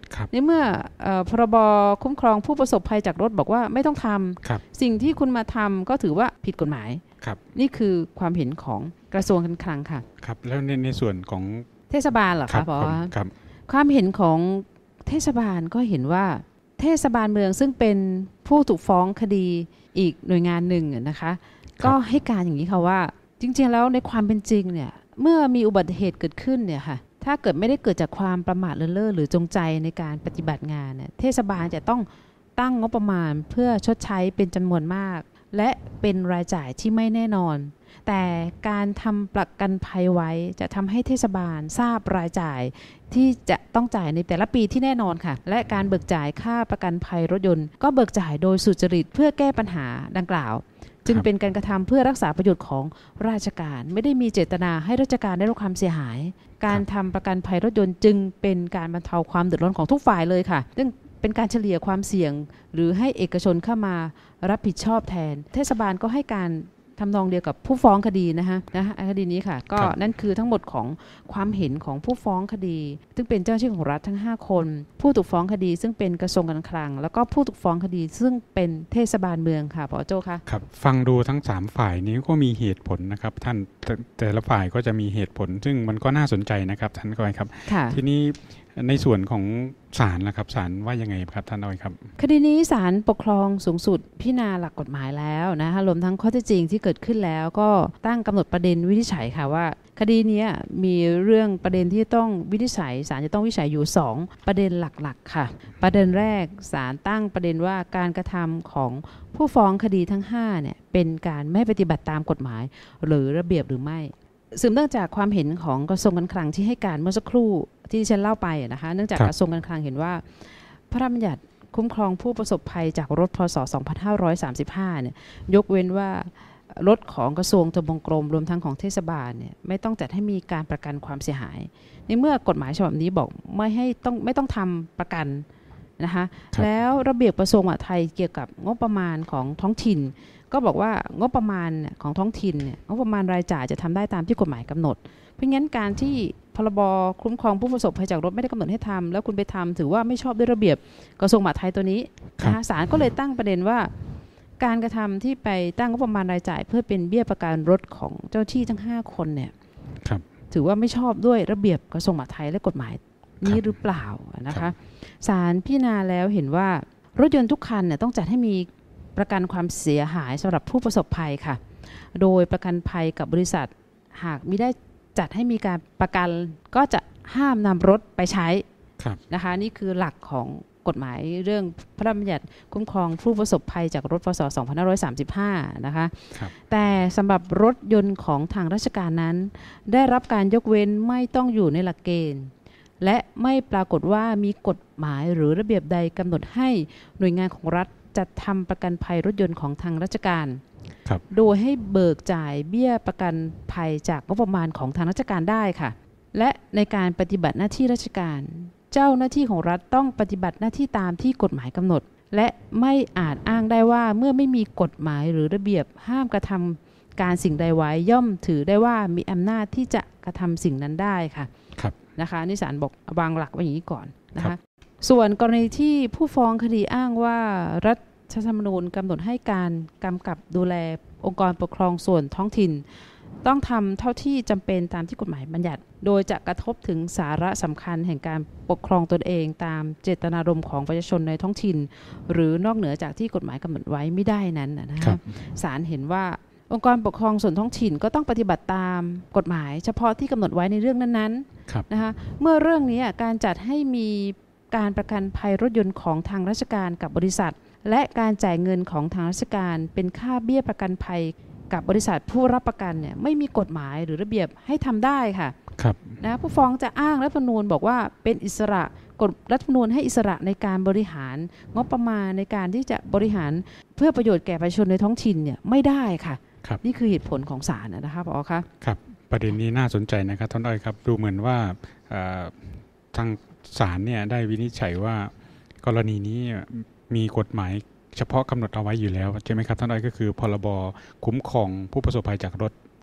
ในเมื่อพรบคุ้มครองผู้ประสบภัยจากรถบอกว่าไม่ต้องทำสิ่งที่คุณมาทำก็ถือว่าผิดกฎหมายนี่คือความเห็นของกระทรวงการคลังค่ะครับแล้วในในส่วนของเทศบาลเหรอคะพอความเห็นของเทศบาลก็เห็นว่าเทศบาลเมืองซึ่งเป็นผู้ถูกฟ้องคดีอีกหน่วยงานหนึ่งนะคะก็ให้การอย่างนี้ค่ะว่าจริงๆแล้วในความเป็นจริงเนี่ยเมื่อมีอุบัติเหตุเกิดขึ้นเนี่ยค่ะถ้าเกิดไม่ได้เกิดจากความประมาทเลินเล่อหรือจงใจในการปฏิบัติงานเนี่ยเทศบาลจะต้องตั้งงบประมาณเพื่อชดใช้เป็นจำนวนมากและเป็นรายจ่ายที่ไม่แน่นอนแต่การทำประกันภัยไว้จะทำให้เทศบาลทราบรายจ่ายที่จะต้องจ่ายในแต่ละปีที่แน่นอนค่ะและการเบิกจ่ายค่าประกันภัยรถยนต์ก็เบิกจ่ายโดยสุจริตเพื่อแก้ปัญหาดังกล่าวจึงเป็นการกระทำเพื่อรักษาประโยชน์ของราชการไม่ได้มีเจตนาให้ราชการได้รับความเสียหายการทำประกันภัยรถยนต์จึงเป็นการบรรเทาความเดือดร้อนของทุกฝ่ายเลยค่ะซึ่งเป็นการเฉลี่ยความเสี่ยงหรือให้เอกชนเข้ามารับผิดชอบแทนเทศบาลก็ให้การทำนองเดียวกับผู้ฟ้องคดีนะคะนะคดีนี้ค่ะก็นั่นคือทั้งหมดของความเห็นของผู้ฟ้องคดีซึ่งเป็นเจ้าหน้าที่ของรัฐทั้งห้าคนผู้ถูกฟ้องคดีซึ่งเป็นกระทรวงการคลังแล้วก็ผู้ถูกฟ้องคดีซึ่งเป็นเทศบาลเมืองค่ะผอ.โจ้คะครับฟังดูทั้งสามฝ่ายนี้ก็มีเหตุผลนะครับท่านแต่ละฝ่ายก็จะมีเหตุผลซึ่งมันก็น่าสนใจนะครับท่านก้อยครับทีนี้ในส่วนของศาลล่ะครับศาลว่ายังไงครับท่านอ้อยครับคดีนี้ศาลปกครองสูงสุดพิจารณาหลักกฎหมายแล้วนะคะรวมทั้งข้อเท็จจริงที่เกิดขึ้นแล้วก็ตั้งกำหนดประเด็นวินิจฉัยค่ะว่าคดีนี้มีเรื่องประเด็นที่ต้องวินิจฉัยศาลจะต้องวินิจฉัยอยู่สองประเด็นหลักๆค่ะประเด็นแรกศาลตั้งประเด็นว่าการกระทำของผู้ฟ้องคดีทั้งห้าเนี่ยเป็นการไม่ปฏิบัติตามกฎหมายหรือระเบียบหรือไม่สืบเนื่องจากความเห็นของกระทรวงการคลังที่ให้การเมื่อสักครู่ที่ฉันเล่าไปนะคะเนื่องจากกระทรวงการคลังเห็นว่าพระราชบัญญัติคุ้มครองผู้ประสบภัยจากรถพ.ศ. สองพันห้าร้อยสามสิบห้าเนี่ยยกเว้นว่ารถของกระทรวงทบวงกรมรวมทั้งของเทศบาลเนี่ยไม่ต้องจัดให้มีการประกันความเสียหายในเมื่อกฎหมายฉบับนี้บอกไม่ให้ต้องไม่ต้องทำประกันนะคะแล้วระเบียบกระทรวงมหาดไทยเกี่ยวกับงบประมาณของท้องถิ่นก็บอกว่างบประมาณของท้องถิ่นเนี่ยงบประมาณรายจ่ายจะทำได้ตามที่กฎหมายกำหนดเพราะงั้นการที่พรบคุ้มครองผู้ประสบภัยจากรถไม่ได้กำหนดให้ทำแล้วคุณไปทำถือว่าไม่ชอบด้วยระเบียบกระทรวงมหาดไทยตัวนี้นะคะศาลก็เลยตั้งประเด็นว่าการกระทำที่ไปตั้งงบประมาณรายจ่ายเพื่อเป็นเบี้ยประกันรถของเจ้าที่ทั้งห้าคนเนี่ยถือว่าไม่ชอบด้วยระเบียบกระทรวงมหาดไทยและกฎหมายนี้หรือเปล่านะคะศาลพิจารณาแล้วเห็นว่ารถยนต์ทุกคันเนี่ยต้องจัดให้มีประกันความเสียหายสำหรับผู้ประสบภัยค่ะโดยประกันภัยกับบริษัทหากมิได้จัดให้มีการประกันก็จะห้ามนำรถไปใช้นะคะนี่คือหลักของกฎหมายเรื่องพระราชบัญญัติคุ้มครองผู้ประสบภัยจากรถพ.ศ. สองพันห้าร้อยสามสิบห้านะคะแต่สำหรับรถยนต์ของทางราชการนั้นได้รับการยกเว้นไม่ต้องอยู่ในหลักเกณฑ์และไม่ปรากฏว่ามีกฎหมายหรือระเบียบใดกำหนดให้หน่วยงานของรัฐจัดทำประกันภัยรถยนต์ของทางราชการโดยให้เบิกจ่ายเบี้ยประกันภัยจากงบประมาณของทางราชการได้ค่ะและในการปฏิบัติหน้าที่ราชการเจ้าหน้าที่ของรัฐต้องปฏิบัติหน้าที่ตามที่กฎหมายกำหนดและไม่อาจอ้างได้ว่าเมื่อไม่มีกฎหมายหรือระเบียบห้ามกระทำการสิ่งใดไว้ย่อมถือได้ว่ามีอำนาจที่จะกระทำสิ่งนั้นได้ค่ะนะคะนิสานบอกวางหลักไว้อย่างนี้ก่อนนะคะส่วนกรณีที่ผู้ฟ้องคดีอ้างว่ารัฐธรรมนูญกำหนดให้การกำกับดูแลองค์กรปกครองส่วนท้องถิ่นต้องทำเท่าที่จำเป็นตามที่กฎหมายบัญญัติโดยจะกระทบถึงสาระสำคัญแห่งการปกครองตนเองตามเจตนารมณ์ของประชาชนในท้องถิ่นหรือนอกเหนือจากที่กฎหมายกำหนดไว้ไม่ได้นั้นนะคะศาลเห็นว่าองค์กรปกครองส่วนท้องถิ่นก็ต้องปฏิบัติตามกฎหมายเฉพาะที่กำหนดไว้ในเรื่องนั้นๆนะคะเมื่อเรื่องนี้การจัดให้มีการประกันภัยรถยนต์ของทางราชการกับบริษัทและการจ่ายเงินของทางราชการเป็นค่าเบี้ยประกันภัยกับบริษัทผู้รับประกันเนี่ยไม่มีกฎหมายหรือระเบียบให้ทำได้ค่ะนะผู้ฟ้องจะอ้างรัฐธรรมนูญบอกว่าเป็นอิสระกฎรัฐธรรมนูญให้อิสระในการบริหารงบประมาณในการที่จะบริหารเพื่อประโยชน์แก่ประชาชนในท้องถิ่นเนี่ยไม่ได้ค่ะนี่คือเหตุผลของศาลนะคะผอ.คะครับประเด็นนี้น่าสนใจนะครับท่านอ้อยครับดูเหมือนว่าทางศาลเนี่ยได้วินิจฉัยว่ากรณีนี้มีกฎหมายเฉพาะกำหนดเอาไว้อยู่แล้วใช่ไหมครับท่านอ้อยก็คือพรบคุ้มครองผู้ประสบภัยจากรถ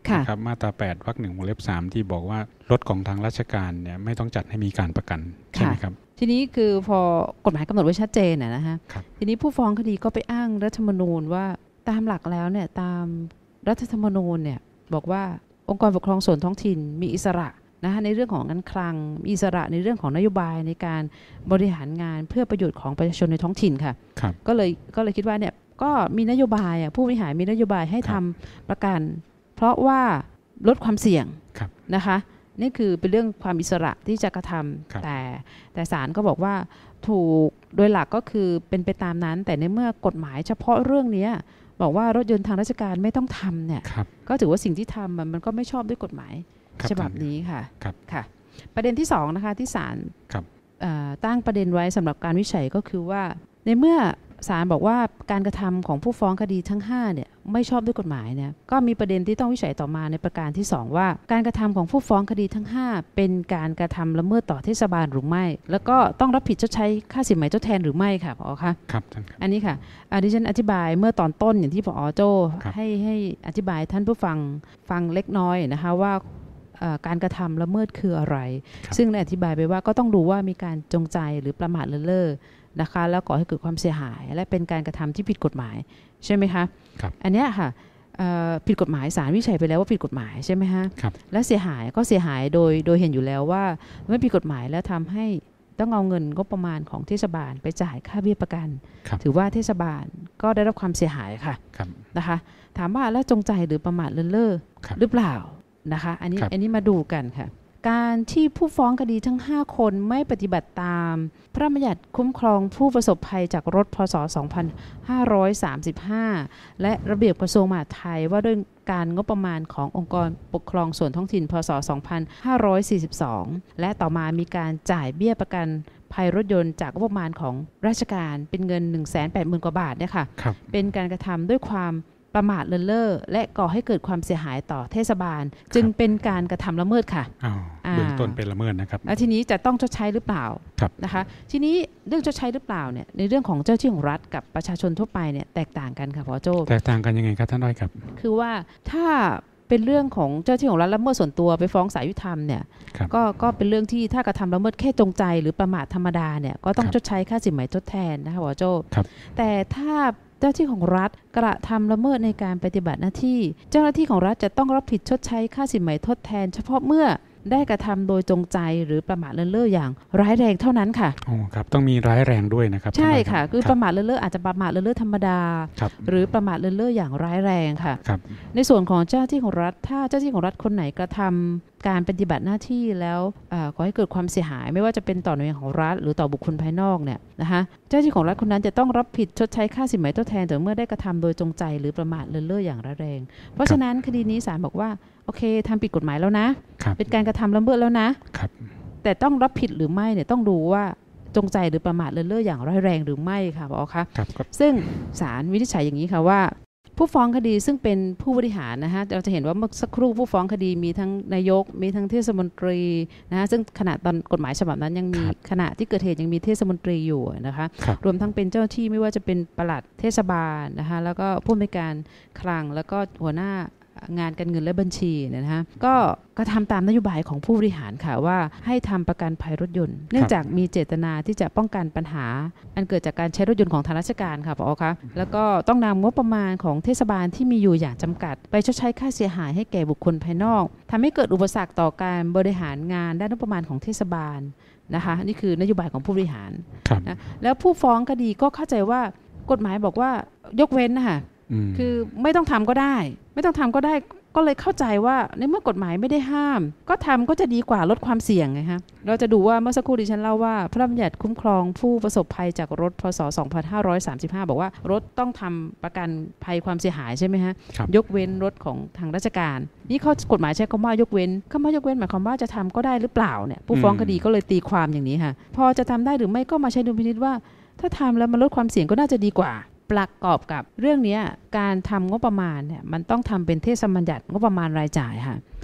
นะครับมาตราแปดวรรคหนึ่งวงเล็บสามที่บอกว่ารถของทางราชการเนี่ยไม่ต้องจัดให้มีการประกันใช่ไหมครับทีนี้คือพอกฎหมายกำหนดไว้ชัดเจนนะฮะทีนี้ผู้ฟ้องคดีก็ไปอ้างรัฐธรรมนูญว่าตามหลักแล้วเนี่ยตามรัฐธรรมนูญเนี่ยบอกว่าองค์กรปกครองส่วนท้องถิ่นมีอิสระนะคะในเรื่องของการคลังมีอิสระในเรื่องของนโยบายในการบริหารงานเพื่อประโยชน์ของประชาชนในท้องถิ่นค่ะก็เลยก็เลยคิดว่าเนี่ยก็มีนโยบายอ่ะผู้บริหารมีนโยบายให้ทำประกันเพราะว่าลดความเสี่ยงนะคะนี่คือเป็นเรื่องความอิสระที่จะกระทำแต่แต่ศาลก็บอกว่าถูกโดยหลักก็คือเป็นไปตามนั้นแต่ในเมื่อกฎหมายเฉพาะเรื่องนี้บอกว่ารถยนต์ทางราชการไม่ต้องทำเนี่ยก็ถือว่าสิ่งที่ทำมันก็ไม่ชอบด้วยกฎหมายฉบับนี้ค่ะค่ะประเด็นที่สองนะคะที่ศาลตั้งประเด็นไว้สำหรับการวิจัยก็คือว่าในเมื่อศาลบอกว่าการกระทำของผู้ฟ้องคดีทั้งห้าเนี่ยไม่ชอบด้วยกฎหมายเนี่ยก็มีประเด็นที่ต้องวิจัยต่อมาในประการที่สองว่าการกระทำของผู้ฟ้องคดีทั้งห้าเป็นการกระทำละเมิดต่อเทศบาลหรือไม่แล้วก็ต้องรับผิดชดใช้ค่าสินไหมทดแทนหรือไม่ค่ะผอคะครับอันนี้ค่ะดิฉันอธิบายเมื่อตอนต้นอย่างที่ผอโจ้ให้ให้อธิบายท่านผู้ฟังฟังเล็กน้อยนะคะว่าการกระทำละเมิดคืออะไรซึ่งได้อธิบายไปว่าก็ต้องดูว่ามีการจงใจหรือประมาทเลินเล่อนะคะแล้วก่อให้เกิดความเสียหายและเป็นการกระทำที่ผิดกฎหมายใช่ไหมคะอันนี้ค่ะผิดกฎหมายศาลวิจัยไปแล้วว่าผิดกฎหมายใช่ไหมคะและเสียหายก็เสียหายโดยโดยเห็นอยู่แล้วว่าเมื่อผิดกฎหมายแล้วทำให้ต้องเอาเงินงบประมาณของเทศบาลไปจ่ายค่าเบี้ยประกันถือว่าเทศบาลก็ได้รับความเสียหายค่ะนะคะถามว่าแล้วจงใจหรือประมาทเลินเล่อหรือเปล่านะคะอันนี้อันนี้มาดูกันค่ะการที่ผู้ฟ้องคดีทั้งห้าคนไม่ปฏิบัติตามพระราชบัญญัติคุ้มครองผู้ประสบภัยจากรถพ.ศ. สองพันห้าร้อยสามสิบห้าและระเบียบกระทรวงมหาดไทยว่าด้วยการงบประมาณขององค์กรปกครองส่วนท้องถิ่นพ.ศ. สองพันห้าร้อยสี่สิบสองและต่อมามีการจ่ายเบี้ยประกันภัยรถยนต์จากงบประมาณของราชการเป็นเงิน หนึ่งแสนแปดหมื่น กว่าบาทเนี่ยค่ะเป็นการกระทำด้วยความประมาทเลินเล่อและก่อให้เกิดความเสียหายต่อเทศบาลจึงเป็นการกระทำละเมิดค่ะเบื้องต้นเป็นละเมิดนะครับแล้วทีนี้จะต้องชดใช้หรือเปล่านะคะทีนี้เรื่องชดใช้หรือเปล่าเนี่ยในเรื่องของเจ้าหน้าที่ของรัฐกับประชาชนทั่วไปเนี่ยแตกต่างกันค่ะผอ.โจ้แตกต่างกันยังไงครับท่านน้อยครับคือว่าถ้าเป็นเรื่องของเจ้าหน้าที่ของรัฐละเมิดส่วนตัวไปฟ้องศาลยุติธรรมเนี่ยก็ก็เป็นเรื่องที่ถ้ากระทำละเมิดแค่จงใจหรือประมาทธรรมดาเนี่ยก็ต้องชดใช้ค่าสินไหมทดแทนนะคะผอ.โจ้แต่ถ้าเจ้าหน้าที่ของรัฐกระทำละเมิดในการปฏิบัติหน้าที่เจ้าหน้าที่ของรัฐจะต้องรับผิดชดใช้ค่าสินไหมทดแทนเฉพาะเมื่อได้กระทำโดยจงใจหรือประมาทเลินเล่ออย่างร้ายแรงเท่านั้นค่ะโอ้ครับต้องมีร้ายแรงด้วยนะครับใช่ค่ะคือประมาทเลินเล่ออาจจะประมาทเลินเล่อธรรมดาหรือประมาทเลินเล่ออย่างร้ายแรงค่ะในส่วนของเจ้าหน้าที่ของรัฐถ้าเจ้าหน้าที่ของรัฐคนไหนกระทำการปฏิบัติหน้าที่แล้วก่อให้เกิดความเสียหายไม่ว่าจะเป็นต่อหน่วยงานของรัฐหรือต่อบุคคลภายนอกเนี่ยนะคะเจ้าหน้าที่ของรัฐคนนั้นจะต้องรับผิดชดใช้ค่าสินไหมทดแทนแต่เมื่อได้กระทำโดยจงใจหรือประมาทเลินเล่ออย่างร้ายแรงเพราะฉะนั้นคดีนี้ศาลบอกว่าโอเคทำผิดกฎหมายแล้วนะเป็นการกระทำละเมิดแล้วนะแต่ต้องรับผิดหรือไม่เนี่ยต้องดูว่าจงใจหรือประมาทเลินเล่ออย่างร้ายแรงหรือไม่ค่ะผอ.คะซึ่งศาลวินิจฉัยอย่างนี้ค่ะว่าผู้ฟ้องคดีซึ่งเป็นผู้บริหารนะคะเราจะเห็นว่าเมื่อสักครู่ผู้ฟ้องคดีมีทั้งนายกมีทั้งเทศมนตรีนะคะซึ่งขณะตอนกฎหมายฉบับนั้นยังมีขณะที่เกิดเหตุยังมีเทศมนตรีอยู่นะคะรวมทั้งเป็นเจ้าหน้าที่ไม่ว่าจะเป็นปลัดเทศบาลนะคะแล้วก็ผู้อำนวยการคลังแล้วก็หัวหน้างานการเงินและบัญชีนะฮะก็กระทำตามนโยบายของผู้บริหารค่ะว่าให้ทำประกันภัยรถยนต์เนื่องจากมีเจตนาที่จะป้องกันปัญหาอันเกิดจากการใช้รถยนต์ของทางราชการค่ะผอ.คะแล้วก็ต้องนำงบประมาณของเทศบาลที่มีอยู่อย่างจำกัดไปชดใช้ค่าเสียหายให้แก่บุคคลภายนอกทำให้เกิดอุปสรรคต่อการบริหารงานด้านงบประมาณของเทศบาลนะคะนี่คือนโยบายของผู้บริหารนะแล้วผู้ฟ้องคดีก็เข้าใจว่ากฎหมายบอกว่ายกเว้นนะคะคือไม่ต้องทำก็ได้ไม่ต้องทำก็ได้ก็เลยเข้าใจว่าในเมื่อกฎหมายไม่ได้ห้ามก็ทำก็จะดีกว่าลดความเสี่ยงไงคะเราจะดูว่าเมื่อสักครู่ดิฉันเล่าว่าพระราชบัญญัติคุ้มครองผู้ประสบภัยจากรถพ.ศ. สองพันห้าร้อยสามสิบห้าบอกว่ารถต้องทำประกันภัยความเสียหายใช่ไหมฮะยกเว้นรถของทางราชการนี่เขากฎหมายใช้คำว่ายกเว้นคำว่ายกเว้นหมายความว่าจะทำก็ได้หรือเปล่าเนี่ยผู้ฟ้องคดีก็เลยตีความอย่างนี้ค่ะพอจะทำได้หรือไม่ก็มาใช้ดุลพินิจว่าถ้าทำแล้วมันลดความเสี่ยงก็น่าจะดีกว่าประกอบกับเรื่องนี้การทำงบประมาณเนี่ยมันต้องทำเป็นเทศบัญญัติงบประมาณรายจ่ายค่ะ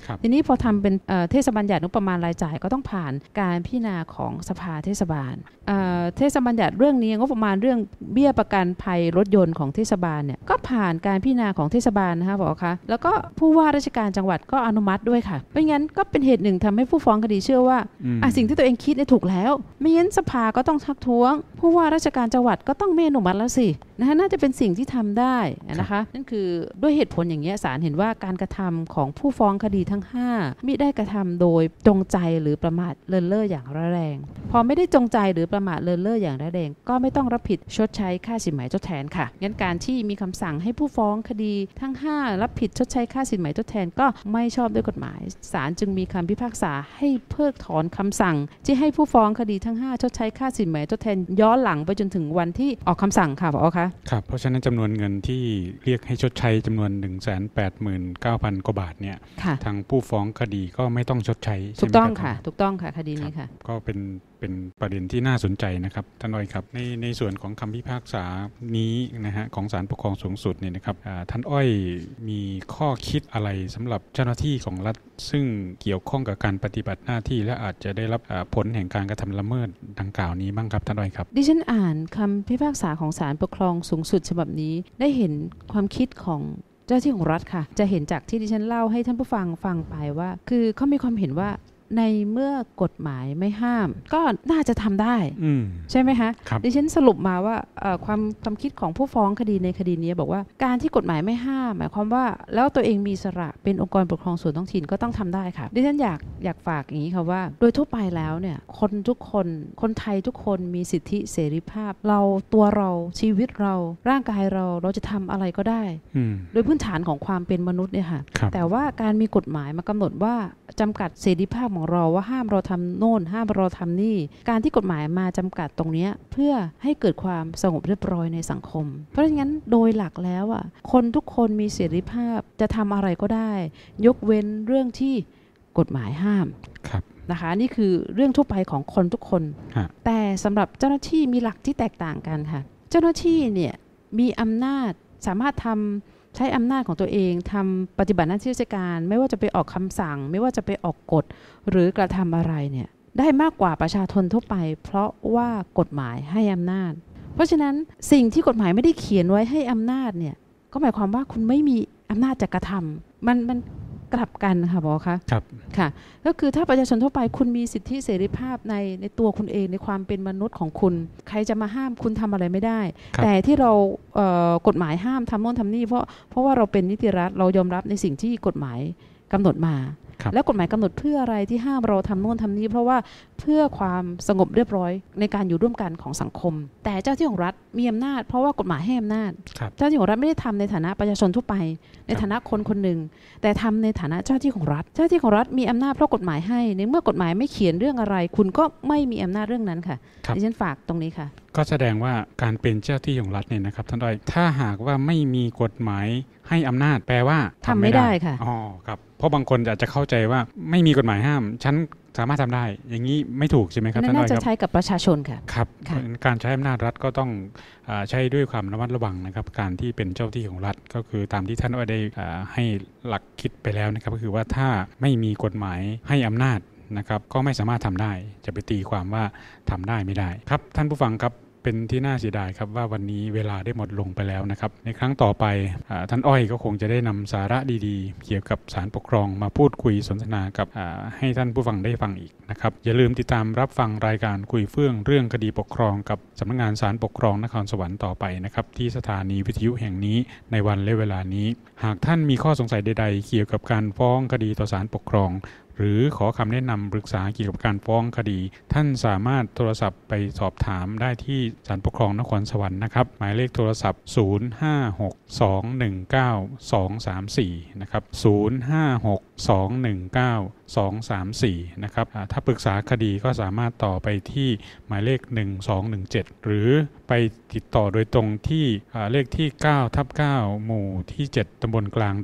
ทีนี้พอทำเป็นเทศบัญญัติงบประมาณรายจ่ายก็ต้องผ่านการพิจารณาของสภาเทศบาลเทศบัญญัติเรื่องนี้งบประมาณเรื่องเบี้ยประกันภัยรถยนต์ของเทศบาลเนี่ยก็ผ่านการพิจารณาของเทศบาลนะคะบอกค่ะแล้วก็ผู้ว่าราชการจังหวัดก็อนุมัติด้วยค่ะไม่งั้นก็เป็นเหตุหนึ่งทำให้ผู้ฟ้องคดีเชื่อว่าอ่ะสิ่งที่ตัวเองคิดเนี่ยถูกแล้วไม่งั้นสภาก็ต้องทักท้วงผู้ว่าราชการจังหวัดก็ต้องไม่อนุมัติแล้วสินะคะน่าจะเป็นสิ่งที่ทำได้นะคะนั่นคือด้วยเหตุผลอย่างนี้ศาลเห็นว่าการกระทำของผู้ฟ้องคดีทั้งห้ามิได้กระทำโดยจงใจหรือประมาทเลินเล่ออย่างร้ายแรงพอไม่ได้จงใจหรือประมาทเลินเล่ออย่างร้ายแรงก็ไม่ต้องรับผิดชดใช้ค่าสินไหมทดแทนค่ะงั้นการที่มีคำสั่งให้ผู้ฟ้องคดีทั้งห้ารับผิดชดใช้ค่าสินไหมทดแทนก็ไม่ชอบด้วยกฎหมายศาลจึงมีคำพิพากษาให้เพิกถอนคำสั่งที่ให้ผู้ฟ้องคดีทั้งห้าชดใช้ค่าสินไหมทดแทนย้อนหลังไปจนถึงวันที่ออกคำสั่งค่ะผอ.คะครับเพราะฉะนั้นจำนวนเงินที่เรียกให้ชดใช้จำนวน หนึ่งแสนแปดหมื่นเก้าพัน กว่าบาทเนี่ยทางผู้ฟ้องคดีก็ไม่ต้องชดใช้ถูกต้องค่ะถูกต้องค่ะคดีนี้ค่ะก็เป็นเป็นประเด็นที่น่าสนใจนะครับท่านอ้อยครับในในส่วนของคำพิพากษานี้นะฮะของศาลปกครองสูงสุดเนี่ยนะครับท่านอ้อยมีข้อคิดอะไรสำหรับเจ้าหน้าที่ของรัฐซึ่งเกี่ยวข้องกับการปฏิบัติหน้าที่และอาจจะได้รับผลแห่งการกระทำละเมิดดังกล่าวนี้บ้างครับท่านอ้อยครับดิฉันอ่านคำพิพากษาของศาลปกครองสูงสุดฉบับนี้ได้เห็นความคิดของเจ้าหน้าที่ของรัฐค่ะจะเห็นจากที่ดิฉันเล่าให้ท่านผู้ฟังฟังไปว่าคือเขามีความเห็นว่าในเมื่อกฎหมายไม่ห้ามก็น่าจะทำได้ใช่ไหมคะดิฉันสรุปมาว่าความความคิดของผู้ฟ้องคดีในคดีนี้บอกว่าการที่กฎหมายไม่ห้ามหมายความว่าแล้วตัวเองมีอิสระเป็นองค์กรปกครองส่วนท้องถิ่นก็ต้องทำได้ค่ะดิฉันอยากอยากฝากอย่างนี้ค่ะว่าโดยทั่วไปแล้วเนี่ยคนทุกคนคนไทยทุกคนมีสิทธิเสรีภาพเราตัวเราชีวิตเราร่างกายเราเราจะทำอะไรก็ได้โดยพื้นฐานของความเป็นมนุษย์เนี่ยค่ะแต่ว่าการมีกฎหมายมากำหนดว่าจำกัดเสรีภาพของเราว่าห้ามเราทำโน่นห้ามเราทำนี่การที่กฎหมายมาจำกัดตรงนี้เพื่อให้เกิดความสงบเรียบร้อยในสังคมเพราะฉะนั้นโดยหลักแล้วอ่ะคนทุกคนมีเสรีภาพจะทำอะไรก็ได้ยกเว้นเรื่องที่กฎหมายห้ามนะคะนี่คือเรื่องทั่วไปของคนทุกคนแต่สำหรับเจ้าหน้าที่มีหลักที่แตกต่างกันค่ะเจ้าหน้าที่เนี่ยมีอำนาจสามารถทำใช้อำนาจของตัวเองทำปฏิบัติหน้าที่ราชการไม่ว่าจะไปออกคำสั่งไม่ว่าจะไปออกกฎหรือกระทำอะไรเนี่ยได้มากกว่าประชาชนทั่วไปเพราะว่ากฎหมายให้อำนาจเพราะฉะนั้นสิ่งที่กฎหมายไม่ได้เขียนไว้ให้อำนาจเนี่ยก็หมายความว่าคุณไม่มีอำนาจจะกระทำมันมันกลับกันค่ะบอกค่ะครับค่ะก็คือถ้าประชาชนทั่วไปคุณมีสิทธิเสรีภาพในในตัวคุณเองในความเป็นมนุษย์ของคุณใครจะมาห้ามคุณทำอะไรไม่ได้แต่ที่เราเอ่อกฎหมายห้ามทำโน่นทำนี่เพราะเพราะว่าเราเป็นนิติรัฐเรายอมรับในสิ่งที่กฎหมายกำหนดมาแล้วกฎหมายกำหนดเพื่ออะไรที่ห้ามเราทำโน่นทำนี้เพราะว่าเพื่อความสงบเรียบร้อยในการอยู่ร่วมกันของสังคมแต่เจ้าที่ของรัฐมีอำนาจเพราะว่ากฎหมายให้อำนาจเจ้าที่ของรัฐไม่ได้ทำในฐานะประชาชนทั่วไปในฐานะคนคนหนึ่งแต่ทำในฐานะเจ้าที่ของรัฐเจ้าที่ของรัฐมีอำนาจเพราะกฎหมายให้ในเมื่อกฎหมายไม่เขียนเรื่องอะไรคุณก็ไม่มีอำนาจเรื่องนั้นค่ะดิฉันฝากตรงนี้ค่ะก็แสดงว่าการเป็นเจ้าที่ของรัฐเนี่ยนะครับท่านด้อยถ้าหากว่าไม่มีกฎหมายให้อำนาจแปลว่าทำไม่ได้ค่ะอ๋อครับเพราะบางคนอาจจะเข้าใจว่าไม่มีกฎหมายห้ามฉันสามารถทำได้อย่างนี้ไม่ถูกใช่ไหมครับท่านด้อยครับน่าจะใช้กับประชาชนค่ะครับการใช้อำนาจรัฐก็ต้องใช้ด้วยความระมัดระวังนะครับการที่เป็นเจ้าที่ของรัฐก็คือตามที่ท่านได้ให้หลักคิดไปแล้วนะครับก็คือว่าถ้าไม่มีกฎหมายให้อำนาจนะครับก็ไม่สามารถทำได้จะไปตีความว่าทำได้ไม่ได้ครับท่านผู้ฟังครับเป็นที่น่าเสียดายครับว่าวันนี้เวลาได้หมดลงไปแล้วนะครับในครั้งต่อไปท่านอ้อยก็คงจะได้นำสาระดีๆเกี่ยวกับศาลปกครองมาพูดคุยสนทนากับให้ท่านผู้ฟังได้ฟังอีกนะครับอย่าลืมติดตามรับฟังรายการคุยเฟื่องเรื่องคดีปกครองกับสำนักงานศาลปกครองนครสวรรค์ต่อไปนะครับที่สถานีวิทยุแห่งนี้ในวันและเวลานี้หากท่านมีข้อสงสัยใดๆเกี่ยวกับการฟ้องคดีต่อศาลปกครองหรือขอคำแนะนำปรึกษาเกี่ยวกับการฟ้องคดีท่านสามารถโทรศัพท์ไปสอบถามได้ที่ศาลปกครองนครสวรรค์นะครับหมายเลขโทรศัพท์ศูนย์ ห้า หก สอง หนึ่ง เก้า สอง สาม สี่นะครับศูนย์ ห้า หก สอง หนึ่ง เก้า สอง สาม สี่นะครับถ้าปรึกษาคดีก็สามารถต่อไปที่หมายเลขหนึ่ง สอง หนึ่ง เจ็ดหรือไปติดต่อโดยตรงที่เลขที่เก้าทับเก้าหมู่ที่เจ็ดตำบลกลางแดด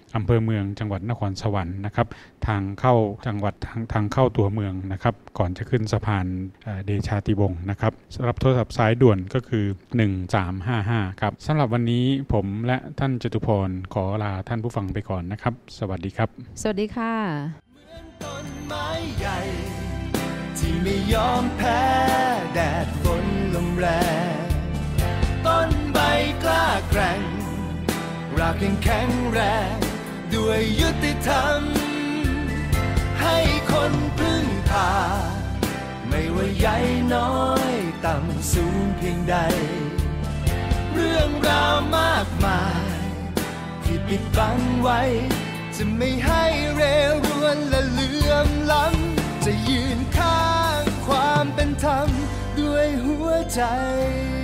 อำเภอเมืองจังหวัดนครสวรรค์นะครับทางเข้าจังหวัดทางทางเข้าตัวเมืองนะครับก่อนจะขึ้นสะพานเดชาติวงศ์นะครับสำหรับโทรศัพท์สายด่วนก็คือหนึ่งสามห้าห้าครับสำหรับวันนี้ผมและท่านจตุพรขอลาท่านผู้ฟังไปก่อนนะครับสวัสดีครับสวัสดีค่ะเหมือนต้นไม้ใหญ่ที่ไม่ยอมแพ้แดดฝนลมแรงต้นใบกล้าแกร่งรากยังแข็งแรงด้วยยุติธรรมให้คนพึ่งพาไม่ว่าใหญ่น้อยต่ำสูงเพียงใดเรื่องราวมากมายที่ปิดบังไว้จะไม่ให้เรรวนและเหลื่อมล้ำจะยืนข้างความเป็นธรรมด้วยหัวใจ